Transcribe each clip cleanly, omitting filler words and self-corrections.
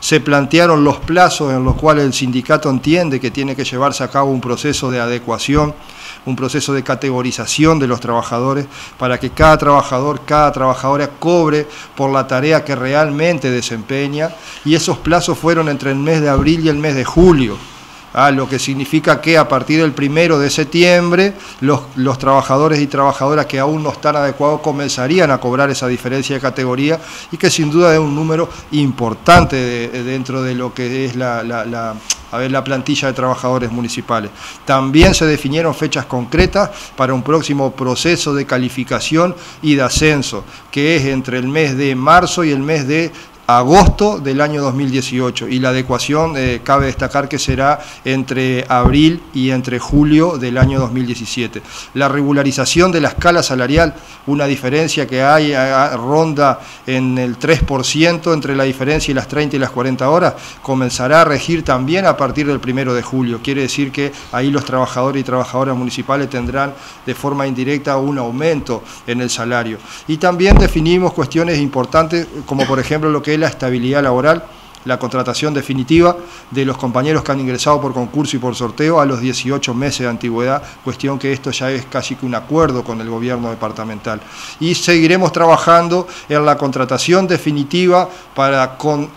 se plantearon los plazos en los cuales el sindicato entiende que tiene que llevarse a cabo un proceso de adecuación, un proceso de categorización de los trabajadores para que cada trabajador, cada trabajadora cobre por la tarea que realmente desempeña, y esos plazos fueron entre el mes de abril y el mes de julio. Lo que significa que a partir del 1 de septiembre los trabajadores y trabajadoras que aún no están adecuados comenzarían a cobrar esa diferencia de categoría, y que sin duda es un número importante dentro de lo que es la plantilla de trabajadores municipales. También se definieron fechas concretas para un próximo proceso de calificación y de ascenso, que es entre el mes de marzo y el mes de agosto del año 2018, y la adecuación cabe destacar que será entre abril y entre julio del año 2017. La regularización de la escala salarial, una diferencia que hay, ronda en el 3% entre la diferencia y las 30 y las 40 horas, comenzará a regir también a partir del 1 de julio. Quiere decir que ahí los trabajadores y trabajadoras municipales tendrán de forma indirecta un aumento en el salario. Y también definimos cuestiones importantes como por ejemplo lo que es la estabilidad laboral, la contratación definitiva de los compañeros que han ingresado por concurso y por sorteo a los 18 meses de antigüedad, cuestión que esto ya es casi que un acuerdo con el gobierno departamental. Y seguiremos trabajando en la contratación definitiva para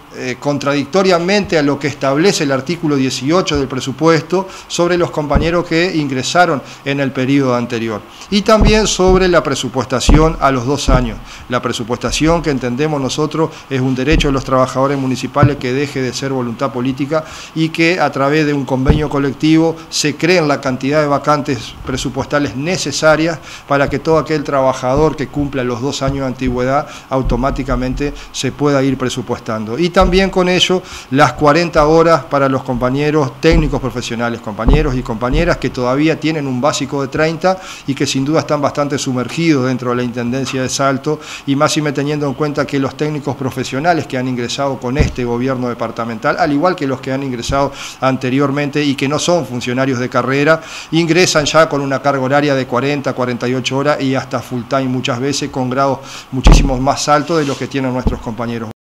contradictoriamente a lo que establece el artículo 18 del presupuesto sobre los compañeros que ingresaron en el periodo anterior. Y también sobre la presupuestación a los 2 años. La presupuestación, que entendemos nosotros es un derecho de los trabajadores municipales que deje de ser voluntad política, y que a través de un convenio colectivo se creen la cantidad de vacantes presupuestales necesarias para que todo aquel trabajador que cumpla los 2 años de antigüedad automáticamente se pueda ir presupuestando. Y también con ello las 40 horas para los compañeros técnicos profesionales, compañeros y compañeras que todavía tienen un básico de 30 y que sin duda están bastante sumergidos dentro de la Intendencia de Salto, y más teniendo en cuenta que los técnicos profesionales que han ingresado con este gobierno departamental, al igual que los que han ingresado anteriormente y que no son funcionarios de carrera, ingresan ya con una carga horaria de 40, 48 horas y hasta full time muchas veces, con grados muchísimo más altos de los que tienen nuestros compañeros.